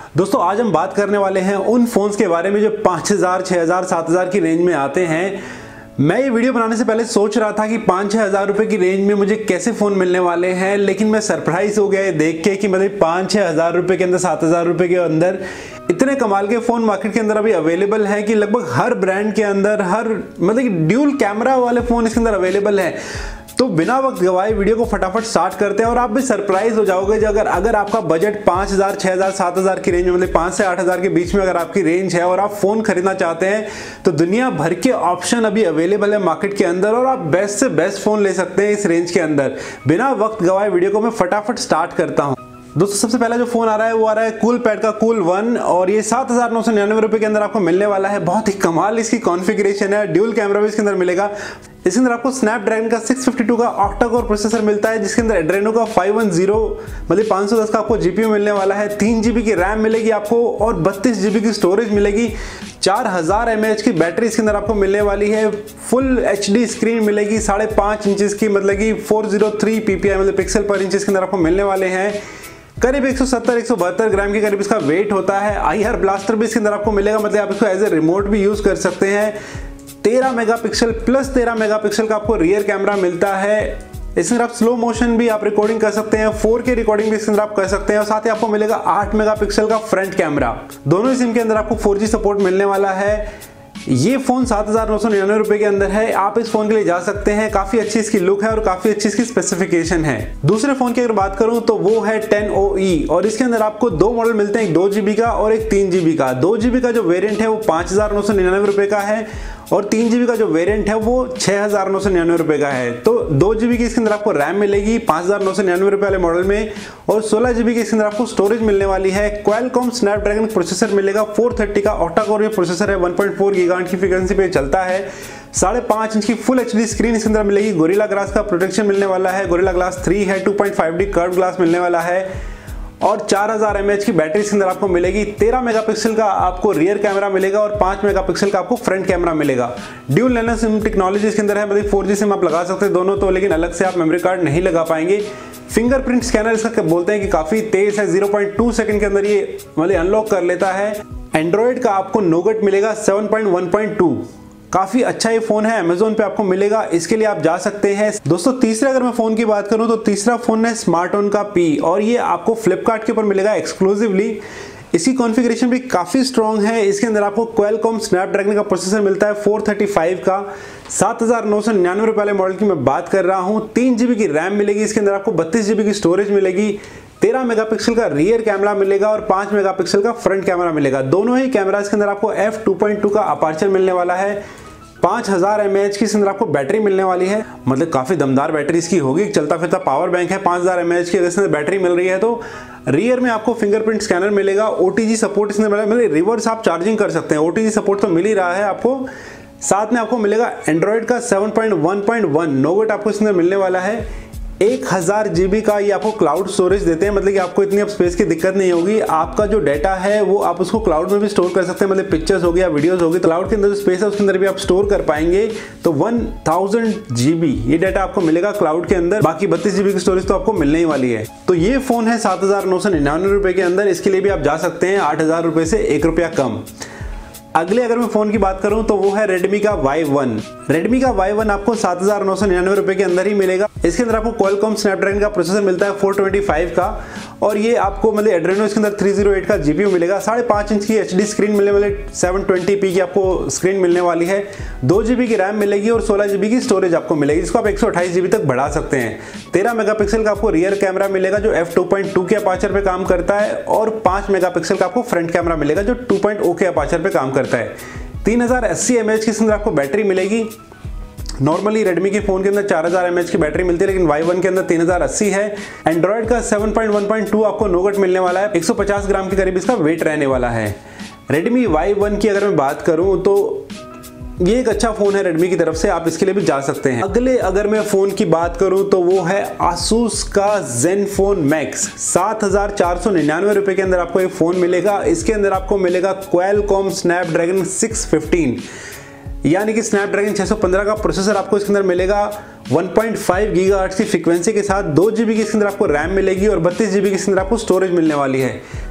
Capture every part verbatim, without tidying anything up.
दोस्तों आज हम बात करने वाले हैं उन फोन्स के बारे में जो पाँच हज़ार, छह हज़ार, सात हज़ार की रेंज में आते हैं। मैं ये वीडियो बनाने से पहले सोच रहा था कि पाँच छः हज़ार रुपये की रेंज में मुझे कैसे फ़ोन मिलने वाले हैं, लेकिन मैं सरप्राइज हो गया ये देख के कि मतलब पाँच छः हज़ार रुपये के अंदर, सात हज़ार रुपये के अंदर इतने कमाल के फ़ोन मार्केट के अंदर अभी अवेलेबल है कि लगभग हर ब्रांड के अंदर, हर मतलब कि ड्यूल कैमरा वाले फ़ोन इसके अंदर अवेलेबल है। तो बिना वक्त गवाए वीडियो को फटाफट स्टार्ट करते हैं और आप भी सरप्राइज हो जाओगे अगर अगर आपका बजट पाँच हज़ार, छह हज़ार, सात हज़ार की रेंज में, मतलब पाँच से आठ हज़ार के बीच में अगर आपकी रेंज है और आप फ़ोन खरीदना चाहते हैं तो दुनिया भर के ऑप्शन अभी अवेलेबल है मार्केट के अंदर और आप बेस्ट से बेस्ट फ़ोन ले सकते हैं इस रेंज के अंदर। बिना वक्त गवाए वीडियो को मैं फटाफट स्टार्ट करता हूँ। दोस्तों सबसे पहला जो फोन आ रहा है वो आ रहा है कूल पैड का कूल वन और ये सात हजार नौ सौ निन्यानवे रुपए के अंदर आपको मिलने वाला है। बहुत ही कमाल इसकी कॉन्फ़िगरेशन है, ड्यूल कैमरा भी इसके अंदर मिलेगा। इसके अंदर आपको स्नैपड्रैगन का सिक्स फिफ्टी टू का ऑक्टा कोर प्रोसेसर मिलता है, जिसके अंदर एड्रेनो का फाइव टेन मतलब पाँच सौ दस का आपको जीपीयू मिलने वाला है। तीन जीबी की रैम मिलेगी आपको और बत्तीस जीबी की स्टोरेज मिलेगी। चार हज़ार एम ए एच की बैटरी इसके अंदर आपको मिलने वाली है। फुल एच डी स्क्रीन मिलेगी, साढ़े पाँच इंचज की मतलब कि four zero three P P I मतलब पिक्सल पर इंच इसके अंदर आपको मिलने वाले हैं। करीब एक सौ सत्तर एक सौ बहत्तर ग्राम के करीब इसका वेट होता है। आई आर ब्लास्टर भी इसके अंदर आपको मिलेगा, मतलब आप इसको एज ए रिमोट भी यूज कर सकते हैं। तेरह मेगापिक्सल प्लस तेरह मेगापिक्सल का आपको रियर कैमरा मिलता है। इसके अंदर आप स्लो मोशन भी आप रिकॉर्डिंग कर सकते हैं, फोर के रिकॉर्डिंग भी इसके अंदर आप कर सकते हैं और साथ ही आपको मिलेगा आठ मेगापिक्सल का फ्रंट कैमरा। दोनों ही सिम के अंदर आपको फोर जी सपोर्ट मिलने वाला है। ये फोन सात हजार नौ सौ निन्यानवे रुपए के अंदर है, आप इस फोन के लिए जा सकते हैं। काफी अच्छी इसकी लुक है और काफी अच्छी इसकी स्पेसिफिकेशन है। दूसरे फोन की अगर बात करूं तो वो है टेन ओ ई और इसके अंदर आपको दो मॉडल मिलते हैं, एक दो जीबी का और एक तीन जीबी का। दो जीबी का जो वेरिएंट है वो पांच हजार नौ सौ निन्यानवे रुपए का है और तीन जीबी का जो वेरिएंट है वो छह हजार नौ सौ निन्यानवे रुपए का है। तो दो जीबी की इसके अंदर आपको रैम मिलेगी पांच हजार नौ सौ निन्यानवे रुपए वाले मॉडल में और सोलह जीबी की इसके अंदर आपको स्टोरेज मिलने वाली है। क्वालकॉम स्नैपड्रैगन प्रोसेसर मिलेगा, फोर थर्टी का ऑक्टा कोर ये प्रोसेसर है, वन पॉइंट फोर गीगाहर्ट्ज की फ्रीक्वेंसी पे चलता है। साढ़े पांच इंच की फुल एचडी स्क्रीन इसके अंदर मिलेगी। गोरिल्ला ग्लास का प्रोटेक्शन मिलने वाला है, गोरिल्ला ग्लास थ्री है, two point five D curve glass मिलने वाला है और चार हज़ार एम ए एच की बैटरी इसके अंदर आपको मिलेगी। तेरह मेगापिक्सल का आपको रियर कैमरा मिलेगा और पाँच मेगापिक्सल का आपको फ्रंट कैमरा मिलेगा। ड्यूल नैनो सिम टेक्नोलॉजी इसके अंदर है, मतलब फोर जी सिम आप लगा सकते हैं दोनों तो, लेकिन अलग से आप मेमोरी कार्ड नहीं लगा पाएंगे। फिंगरप्रिंट स्कैनर इसका बोलते हैं कि काफी तेज है, ज़ीरो पॉइंट टू सेकंड के अंदर ये मतलब अनलॉक कर लेता है। एंड्रॉइड का आपको नोगट मिलेगा seven point one point two, काफी अच्छा ये फोन है, अमेजोन पे आपको मिलेगा, इसके लिए आप जा सकते हैं। दोस्तों तीसरे अगर मैं फोन की बात करूं तो तीसरा फोन है स्मार्टफोन का पी और ये आपको फ्लिपकार्ट के ऊपर मिलेगा एक्सक्लूसिवली। इसकी कॉन्फ़िगरेशन भी काफी स्ट्रॉन्ग है। इसके अंदर आपको क्वालकॉम स्नैपड्रैगन का प्रोसेसर मिलता है फोर थर्टी फाइव का, सात हजार नौ सौ निन्यानवे रुपए वाले मॉडल की मैं बात कर रहा हूं। तीन जीबी की रैम मिलेगी, इसके अंदर आपको बत्तीस जीबी की स्टोरेज मिलेगी। तेरह मेगापिक्सल का रियर कैमरा मिलेगा और पाँच मेगापिक्सल का फ्रंट कैमरा मिलेगा। दोनों ही कैमरा के अंदर आपको एफ टू पॉइंट टू का अपर्चर मिलने वाला है। पाँच हज़ार एम ए एच की इसके अंदर आपको बैटरी मिलने वाली है, मतलब काफी दमदार बैटरी इसकी होगी। चलता फिरता पावर बैंक है। पाँच हज़ार एम ए एच की अगर इसके अंदर बैटरी मिल रही है तो रियर में आपको फिंगरप्रिंट स्कैनर मिलेगा। ओ टी जी सपोर्ट इसमें मिलेगा, मतलब रिवर्स आप चार्जिंग कर सकते हैं। ओ टी जी सपोर्ट तो मिल ही रहा है आपको। साथ में आपको मिलेगा एंड्रॉइड का seven point one point one Nougat आपको इसके अंदर मिलने वाला है। एक हज़ार जीबी का ये आपको क्लाउड स्टोरेज देते हैं, मतलब कि आपको इतनी अब स्पेस की दिक्कत नहीं होगी। आपका जो डाटा है वो आप उसको क्लाउड में भी स्टोर कर सकते हैं, मतलब पिक्चर्स हो गया, वीडियोस हो गई, तो क्लाउड के अंदर जो स्पेस है उसके अंदर भी आप स्टोर कर पाएंगे। तो वन थाउजेंड जीबी ये डाटा आपको मिलेगा क्लाउड के अंदर। बाकी बत्तीस जीबी की स्टोरेज तो आपको मिलने ही वाली है। तो ये फोन है सात हजार नौ सौ निन्यानवे रुपए के अंदर, इसके लिए भी आप जा सकते हैं आठ हजार रुपए से एक रुपया कम। अगले अगर मैं फोन की बात करूं तो वो है Redmi का वाई वन। Redmi का वाई वन आपको सात हजार नौ सौ निन्यानवे रुपए के अंदर ही मिलेगा। इसके अंदर आपको Qualcomm स्नैपड्रैगन का प्रोसेसर मिलता है फोर ट्वेंटी फाइव का और ये आपको मतलब एड्रेनो इसके अंदर थ्री ज़ीरो एट का जीपीयू मिलेगा। साढ़े पाँच इंच की एचडी स्क्रीन मिलने वाली, सेवन ट्वेंटी पी की आपको स्क्रीन मिलने वाली है। दो जीबी की रैम मिलेगी और सोलह जीबी की स्टोरेज आपको मिलेगी, जिसको आप एक सौ अट्ठाईस जीबी तक बढ़ा सकते हैं। तेरह मेगापिक्सल का आपको रियर कैमरा मिलेगा जो एफ टू पॉइंट टू के अपर्चर पे काम करता है और पाँच मेगापिक्सल का आपको फ्रंट कैमरा मिलेगा जो टू पॉइंट ओ के अपर्चर पे काम करता है। तीन हजार अस्सी एम ए एच की इसके अंदर आपको बैटरी मिलेगी। नॉर्मली Redmi के फोन के अंदर चार हज़ार एम ए एच की बैटरी मिलती है, लेकिन वाई वन के अंदर तीन हजार अस्सी है। एंड्रॉइड का seven point one point two आपको नोगट मिलने वाला है, एक सौ पचास ग्राम के करीब इसका वेट रहने वाला है। Redmi वाई वन की अगर मैं बात करूं तो ये एक अच्छा फोन है Redmi की तरफ से, आप इसके लिए भी जा सकते हैं। अगले अगर मैं फोन की बात करूं तो वो है Asus का Zenfone Max। सात हजार चार सौ निन्यानवे रुपए के अंदर आपको ये फोन मिलेगा। इसके अंदर आपको मिलेगा Qualcomm स्नैपड्रैगन सिक्स फिफ्टीन यानी कि स्नैपड्रैगन छह सौ पंद्रह का प्रोसेसर आपको इसके अंदर मिलेगा। वन पॉइंट फाइव गीगाहर्ट्ज की फ्रीक्वेंसी के साथ दो जीबी की इसके अंदर आपको रैम मिलेगी और बत्तीस जीबी की इसके अंदर आपको स्टोरेज मिलने वाली है।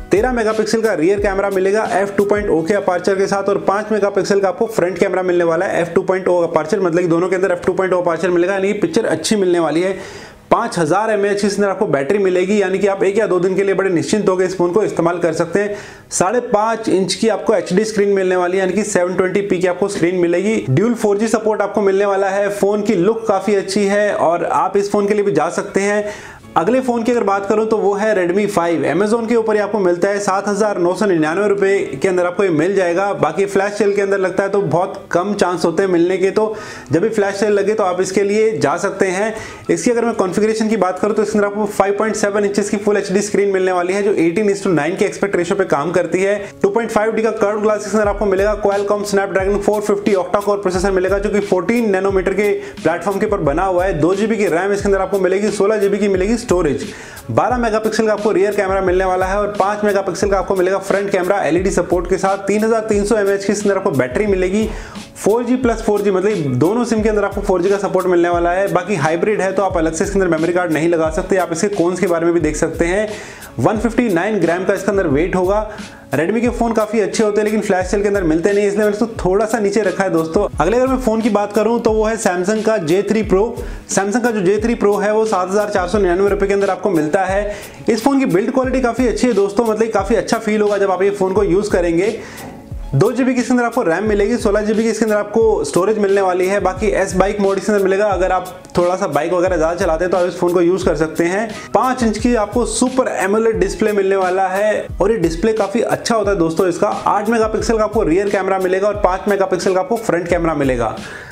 तेरह मेगापिक्सल का रियर कैमरा मिलेगा एफ टू पॉइंट ओ के अपर्चर के साथ और पाँच मेगापिक्सल का आपको फ्रंट कैमरा मिलने वाला है F two point O aperture, मतलब कि दोनों के अंदर F two point O aperture मिलेगा, यानी पिक्चर अच्छी मिलने वाली है। पाँच हज़ार एम ए एच की इसके अंदर आपको बैटरी मिलेगी, यानी कि आप एक या दो दिन के लिए बड़े निश्चिंत होकर इस फोन को इस्तेमाल कर सकते हैं। साढ़े पाँच इंच की आपको एच डी स्क्रीन मिलने वाली है, यानी कि सेवन ट्वेंटी पी की आपको स्क्रीन मिलेगी। ड्यूल फोर जी सपोर्ट आपको मिलने वाला है। फोन की लुक काफी अच्छी है और आप इस फोन के लिए भी जा सकते हैं। अगले फोन की अगर बात करूं तो वो है रेडमी फाइव। अमेजोन के ऊपर आपको मिलता है सात हजार नौ सौ निन्यानवे रुपए के अंदर आपको ये मिल जाएगा। बाकी फ्लैश सेल के अंदर लगता है तो बहुत कम चांस होते हैं मिलने के, तो जब भी फ्लैश सेल लगे तो आप इसके लिए जा सकते हैं। इसकी अगर मैं कॉन्फ़िगरेशन की बात करूं तो इसके अंदर आपको फाइव पॉइंट सेवन इंचेस की फुल एचडी स्क्रीन मिलने वाली है जो एटीन इस टू नाइन के एक्सपेक्ट रेशियो पे काम करती है। टू पॉइंट फाइव डी का कर्व ग्लास इसके अंदर आपको मिलेगा। Qualcomm Snapdragon four fifty octa core processor मिलेगा जो कि फोर्टीन नैनोमीटर के प्लेटफॉर्म के ऊपर बना हुआ है। दो जीबी की रैम इसके अंदर आपको मिलेगी, सोलह जीबी की मिलेगी स्टोरेज। बारह मेगापिक्सल का आपको रियर कैमरा मिलने वाला है और पाँच मेगापिक्सल का आपको मिलेगा फ्रंट कैमरा एलईडी सपोर्ट के साथ। तीन हज़ार तीन सौ एमएएच की इसके अंदर आपको बैटरी मिलेगी। Four G plus four G, मतलब दोनों सिम के अंदर आपको फोर जी का सपोर्ट मिलने वाला है। बाकी हाइब्रिड है तो आप अलग से इसके अंदर मेमोरी कार्ड नहीं लगा सकते। आप इसके कॉन्स के बारे में भी देख सकते हैं। वन फिफ्टी नाइन ग्राम का इसके अंदर वेट होगा। रेडमी के फोन काफी अच्छे होते हैं लेकिन फ्लैश सेल के अंदर मिलते नहीं, इसलिए मैंने इसको थोड़ा सा नीचे रखा है दोस्तों। अगले अगर मैं फोन की बात करूं तो वो है सैमसंग का जे थ्री प्रो। सैमसंग का जो जे थ्री प्रो है वो सात हजार चार सौ निन्यानवे रुपए के अंदर आपको मिलता है। इस फोन की बिल्ड क्वालिटी काफी अच्छी है दोस्तों, मतलब काफी अच्छा फील होगा जब आप ये फोन को यूज करेंगे। दो जीबी की इसके अंदर आपको रैम मिलेगी, सोलह जीबी की इसके अंदर आपको स्टोरेज मिलने वाली है। बाकी एस बाइक मोड इसके अंदर मिलेगा, अगर आप थोड़ा सा बाइक वगैरह ज्यादा चलाते हैं तो आप इस फोन को यूज कर सकते हैं। पांच इंच की आपको सुपर एमोलेड डिस्प्ले मिलने वाला है और ये डिस्प्ले काफी अच्छा होता है दोस्तों इसका। आठ मेगापिक्सल का आपको रियर कैमरा मिलेगा और पांच मेगापिक्सल का आपको फ्रंट कैमरा मिलेगा।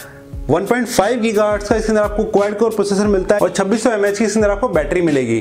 वन पॉइंट फाइव गीगाहर्ट्ज का इसके अंदर आपको क्वाड कोर प्रोसेसर मिलता है और छब्बीस सौ एमएएच की इसके अंदर आपको बैटरी मिलेगी।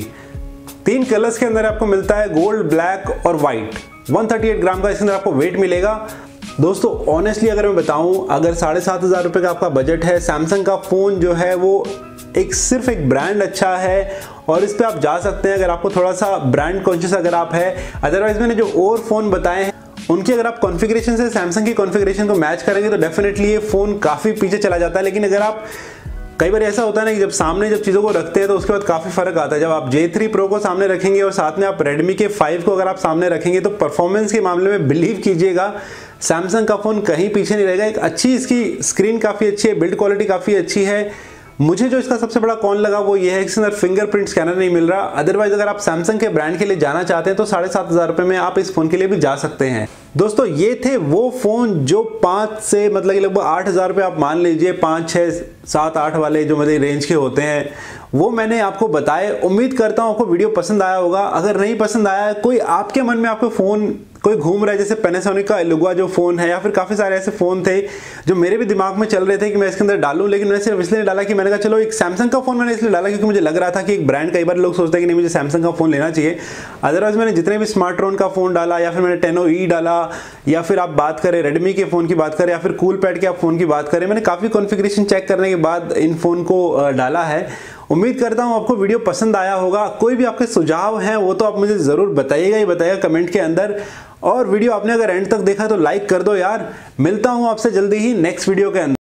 तीन कलर्स के अंदर आपको मिलता है, गोल्ड, ब्लैक और white. One thirty eight gram का इसके अंदर आपको वेट मिलेगा। दोस्तों ऑनेस्टली अगर मैं बताऊं, अगर साढ़े सात हजार रुपये का आपका बजट है, सैमसंग का फ़ोन जो है वो एक सिर्फ एक ब्रांड अच्छा है और इस पे आप जा सकते हैं अगर आपको थोड़ा सा ब्रांड कॉन्शियस अगर आप है। अदरवाइज मैंने जो और फ़ोन बताए हैं उनकी अगर आप कॉन्फ़िगरेशन से सैमसंग की कॉन्फ़िगरेशन को मैच करेंगे तो डेफिनेटली ये फ़ोन काफ़ी पीछे चला जाता है। लेकिन अगर आप कई बार ऐसा होता है ना कि जब सामने जब चीज़ों को रखते हैं तो उसके बाद काफ़ी फ़र्क आता है। जब आप जे थ्री प्रो को सामने रखेंगे और साथ में आप रेडमी के फाइव को अगर आप सामने रखेंगे तो परफॉर्मेंस के मामले में बिलीव कीजिएगा सैमसंग का फ़ोन कहीं पीछे नहीं रहेगा। एक अच्छी इसकी स्क्रीन काफ़ी अच्छी है, बिल्ड क्वालिटी काफ़ी अच्छी है। मुझे जो इसका सबसे बड़ा कॉन लगा वो ये है कि इसके अंदर फिंगरप्रिंट स्कैनर नहीं मिल रहा। अदरवाइज अगर आप सैमसंग के ब्रांड के लिए जाना चाहते हैं तो साढ़े सात हज़ार रुपये में आप इस फ़ोन के लिए भी जा सकते हैं। दोस्तों ये थे वो फ़ोन जो पाँच से मतलब लगभग आठ हज़ार रुपये आप मान लीजिए, पाँच छः सात आठ वाले जो मतलब रेंज के होते हैं वो मैंने आपको बताए। उम्मीद करता हूँ आपको वीडियो पसंद आया होगा। अगर नहीं पसंद आया, कोई आपके मन में आपको फ़ोन कोई घूम रहा है, जैसे पैनासोनिक का एलुआ जो फ़ोन है या फिर काफ़ी सारे ऐसे फ़ोन थे जो मेरे भी दिमाग में चल रहे थे कि मैं इसके अंदर डालूं, लेकिन मैंने सिर्फ इसलिए डाला कि मैंने कहा चलो एक सैमसंग का फ़ोन मैंने इसलिए डाला क्योंकि मुझे लग रहा था कि एक ब्रांड, कई बार लोग सोचते हैं कि नहीं मुझे सैमसंग का फ़ोन लेना चाहिए। अदरवाइज मैंने जितने भी स्मार्टफोन का फ़ोन डाला या फिर मैंने टेनो ई डाला या फिर आप बात करें रेडमी के फ़ोन की बात करें या फिर कूल पैड के आप फ़ोन की बात करें, मैंने काफ़ी कॉन्फ़िगरेशन चेक करने के बाद इन फ़ोन को डाला है। उम्मीद करता हूँ आपको वीडियो पसंद आया होगा। कोई भी आपके सुझाव हैं वो तो आप मुझे ज़रूर बताइएगा ही बताइएगा कमेंट के अंदर। और वीडियो आपने अगर एंड तक देखा तो लाइक कर दो यार। मिलता हूँ आपसे जल्दी ही नेक्स्ट वीडियो के अंदर।